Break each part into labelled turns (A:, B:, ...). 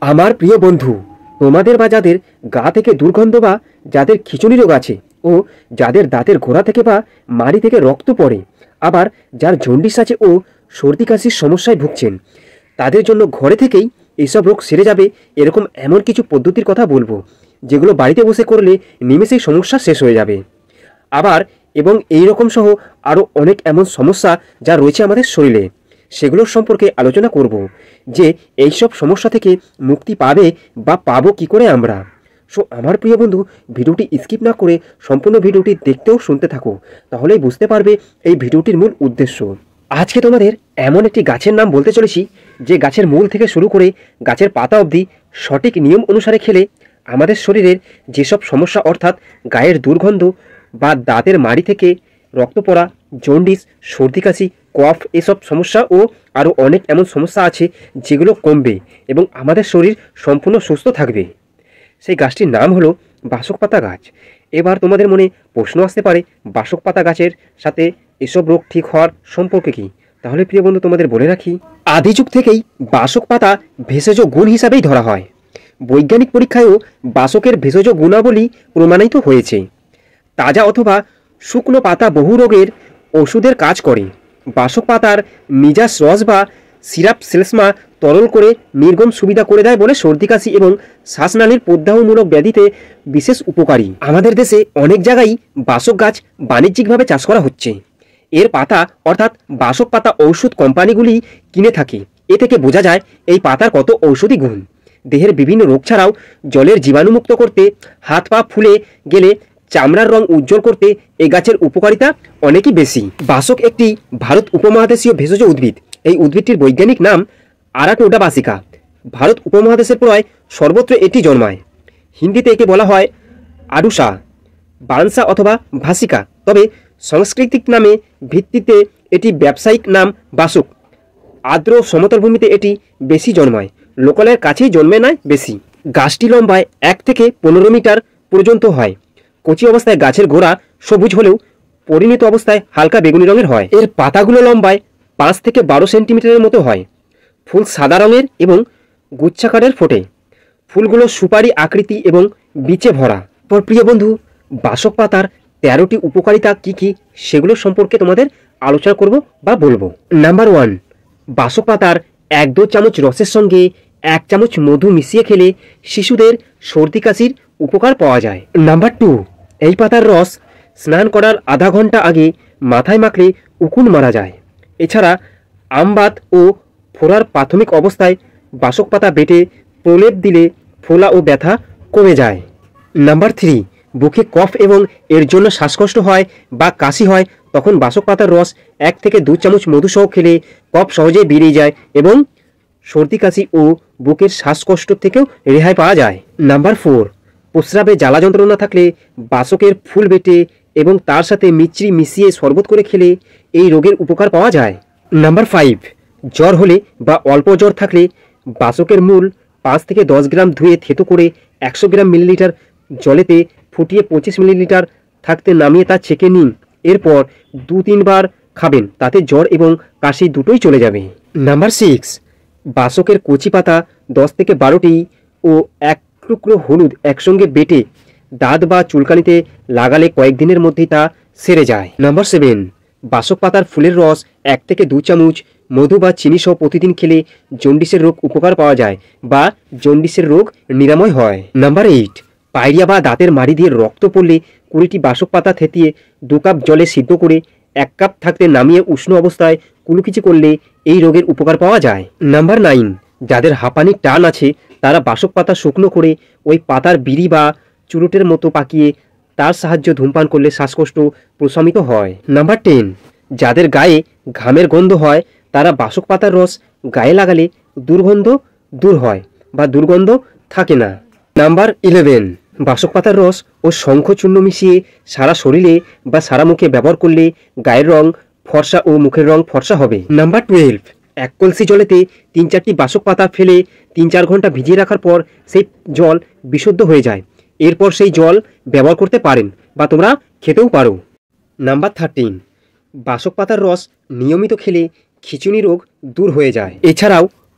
A: আমার প্রিয় বন্ধু, তোমাদের বা যাদের গা থেকে দুর্গন্ধ বা যাদের খিঁচুনি রোগ আছে ও যাদের দাঁতের গোড়া থেকে বা মাড়ি থেকে রক্ত পড়ে, আবার যার জন্ডিস আছে ও সর্দি কাশির সমস্যায় ভুগছেন, তাদের জন্য ঘরে থেকেই এইসব রোগ সেরে যাবে এরকম এমন কিছু পদ্ধতির কথা বলবো, যেগুলো বাড়িতে বসে করলে নিমেষেই সমস্যা শেষ হয়ে যাবে। আবার এবং এই রকম সহ আরও অনেক এমন সমস্যা যা রয়েছে আমাদের শরীরে, সেগুলোর সম্পর্কে আলোচনা করব যে এইসব সমস্যা থেকে মুক্তি পাবে বা পাবো কী করে আমরা। সো আমার প্রিয় বন্ধু, ভিডিওটি স্কিপ না করে সম্পূর্ণ ভিডিওটি দেখতেও শুনতে থাকো, তাহলেই বুঝতে পারবে এই ভিডিওটির মূল উদ্দেশ্য। আজকে তোমাদের এমন একটি গাছের নাম বলতে চলেছি যে গাছের মূল থেকে শুরু করে গাছের পাতা অবধি সঠিক নিয়ম অনুসারে খেলে আমাদের শরীরের যেসব সমস্যা, অর্থাৎ গায়ের দুর্গন্ধ বা দাঁতের মাড়ি থেকে রক্ত পড়া, জন্ডিস, সর্দি কাশি, কফ, এসব সমস্যা ও আরও অনেক এমন সমস্যা আছে যেগুলো কমবে এবং আমাদের শরীর সম্পূর্ণ সুস্থ থাকবে। সেই গাছটির নাম হলো বাসক পাতা গাছ। এবার তোমাদের মনে প্রশ্ন আসতে পারে, বাসক পাতা গাছের সাথে এসব রোগ ঠিক হওয়ার সম্পর্কে কী? তাহলে প্রিয় বন্ধু, তোমাদের বলে রাখি, আদি যুগ থেকেই বাসক পাতা ভেষজ গুণ হিসাবেই ধরা হয়। বৈজ্ঞানিক পরীক্ষায়ও বাসকের ভেষজ গুণাবলী প্রমাণিত হয়েছে। তাজা অথবা শুকনো পাতা বহু রোগের ওষুধের কাজ করে। বাসক পাতার নিজাস রস বা সিরাপ সেলসমা তরল করে নির্গম সুবিধা করে দেয় বলে সর্দি কাশি এবং শ্বাসনালীর প্রদাহমূলক ব্যাধিতে বিশেষ উপকারী। আমাদের দেশে অনেক জায়গায় বাসক গাছ বাণিজ্যিকভাবে চাষ করা হচ্ছে। এর পাতা অর্থাৎ বাসক পাতা ঔষধ কোম্পানিগুলি কিনে থাকে। এ থেকে বোঝা যায় এই পাতার কত ঔষধি গুণ। দেহের বিভিন্ন রোগ ছাড়াও জলের জীবাণুমুক্ত করতে, হাত পা ফুলে গেলে চামড়ার রং উজ্জ্বল করতে এই গাছের উপকারিতা অনেকই বেশি। বাসক একটি ভারত উপমহাদেশীয় ভেষজ উদ্ভিদ। এই উদ্ভিদটির বৈজ্ঞানিক নাম আরাটোডা বাসিকা। ভারত উপমহাদেশের প্রায় সর্বত্র এটি জন্মায়। হিন্দিতে একে বলা হয় আডুসা, বানসা অথবা ভাসিকা, তবে সাংস্কৃতিক নামে ভিত্তিতে এটি ব্যবসায়িক নাম বাসক। আর্দ্র সমতল ভূমিতে এটি বেশি জন্মায়, লোকালয়ের কাছেই জন্মে নেয় বেশি। গাছটি লম্বায় 1 থেকে 15 মিটার পর্যন্ত হয়। কচি অবস্থায় গাছের গোড়া সবুজ হলেও পরিণত অবস্থায় হালকা বেগুনি রঙের হয়। এর পাতাগুলো লম্বায় 5 থেকে 12 সেন্টিমিটারের মতো হয়। ফুল সাদা রঙের এবং গুচ্ছাকারের ফোটে। ফুলগুলো সুপারি আকৃতি এবং বীজে ভরা। পর প্রিয় বন্ধু, বাসক পাতার 13টি উপকারিতা কী কী সেগুলো সম্পর্কে তোমাদের আলোচনা করব বা বলবো। নাম্বার 1, বাসক পাতার 1-2 চামচ রসের সঙ্গে 1 চামচ মধু মিশিয়ে খেলে শিশুদের সর্দি কাশির উপকার পাওয়া যায়। নাম্বার 2, এই পাতার রস স্নান করার আধা ঘন্টা আগে মাথায় মাখলে উকুন মারা যায়। এছাড়া আমবাত ও ফোড়ার প্রাথমিক অবস্থায় বাসক পাতা বেটে প্রলেপ দিলে ফোলা ও ব্যথা কমে যায়। নাম্বার 3, বুকে কফ এবং এর জন্য শ্বাসকষ্ট হয় বা কাশি হয়, তখন বাসক পাতার রস 1 থেকে 2 চামচ মধু সহ খেলে কফ সহজেই বেরিয়ে যায় এবং সর্দি কাশি ও বুকের শ্বাসকষ্ট থেকেও রেহাই পাওয়া যায়। নাম্বার 4, প্রস্রাবে জ্বালা যন্ত্রণা থাকলে বাসকের ফুল বেটে এবং তার সাথে মিশ্রি মিশিয়ে শরবত করে খেলে এই রোগের উপকার পাওয়া যায়। নাম্বার 5, জ্বর হলে বা অল্প জ্বর থাকলে বাসকের মূল 5 থেকে 10 গ্রাম ধুয়ে থেতো করে 100 গ্রাম মিলিলিটার জলেতে ফুটিয়ে 25 মিলিলিটার থাকতে নামিয়ে তা ছেঁকে নিন। এরপর 2-3 বার খাবেন, তাতে জ্বর এবং কাশি দুটোই চলে যাবে। নাম্বার 6, বাসকের কচি পাতা 10 থেকে 12টি ও 1 টুকরো হলুদ একসঙ্গে বেটে দাঁত বা চুলকানিতে লাগালে কয়েকদিনের মধ্যেই তা সেরে যায়। নাম্বার 7, বাসক পাতার ফুলের রস 1 থেকে 2 চামচ মধু বা চিনি সহ প্রতিদিন খেলে জন্ডিসের রোগ উপকার পাওয়া যায় বা জন্ডিসের রোগ নিরাময় হয়। নাম্বার 8, পায়রিয়া বা দাঁতের মাড়ি দিয়ে রক্ত পড়লে 20টি বাসক পাতা থেতিয়ে 2 কাপ জলে সিদ্ধ করে 1 কাপ থাকতে নামিয়ে উষ্ণ অবস্থায় কুলুকুচি করলে এই রোগের উপকার পাওয়া যায়। নাম্বার 9, যাদের হাঁপানির টান আছে তারা বাসক পাতা শুকনো করে ওই পাতার বিড়ি বা চুরুটের মতো পাকিয়ে তার সাহায্যে ধূমপান করলে শ্বাসকষ্ট প্রশমিত হয়। নাম্বার 10, যাদের গায়ে ঘামের গন্ধ হয় তারা বাসক পাতার রস গায়ে লাগালে দুর্গন্ধ দূর হয় বা দুর্গন্ধ থাকে না। নাম্বার 11, বাসক পাতার রস ও শঙ্খচূর্ণ মিশিয়ে সারা শরীরে বা সারা মুখে ব্যবহার করলে গায়ের রং ফর্সা ও মুখের রং ফর্সা হবে। নাম্বার 12, 1 কলসি জলেতে 3-4টি বাসক পাতা ফেলে 3-4 ঘন্টা ভিজিয়ে রাখার পর সেই জল বিশুদ্ধ হয়ে যায়। এরপর সেই জল ব্যবহার করতে পারেন বা তোমরা খেতেও পারো। নাম্বার 13, বাসক পাতার রস নিয়মিত খেলে খিঁচুনি রোগ দূর হয়ে যায়। এছাড়াও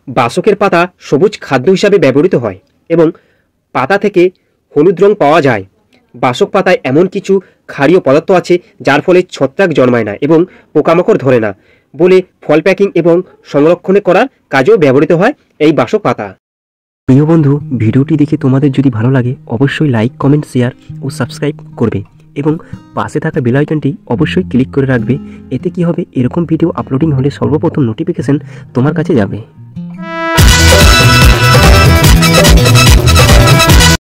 A: বাসকের পাতা সবুজ খাদ্য হিসাবে ব্যবহৃত হয় এবং পাতা থেকে হলুদ রং পাওয়া যায়। বাসক পাতায় এমন কিছু ক্ষারীয় পদার্থ আছে যার ফলে ছত্রাক জন্মায় না এবং পোকামাকড় ধরে না বলে ফল প্যাকিং এবং সংরক্ষণে করার কাজেও ব্যবহৃত হয় এই বাসক পাতা। প্রিয় বন্ধু, ভিডিওটি দেখে তোমাদের যদি ভালো লাগে অবশ্যই লাইক, কমেন্ট, শেয়ার ও সাবস্ক্রাইব করবে এবং পাশে থাকা বেল আইকনটি অবশ্যই ক্লিক করে রাখবে। এতে কি হবে, এরকম ভিডিও আপলোডিং হলে সর্বপ্রথম নোটিফিকেশন তোমার কাছে যাবে।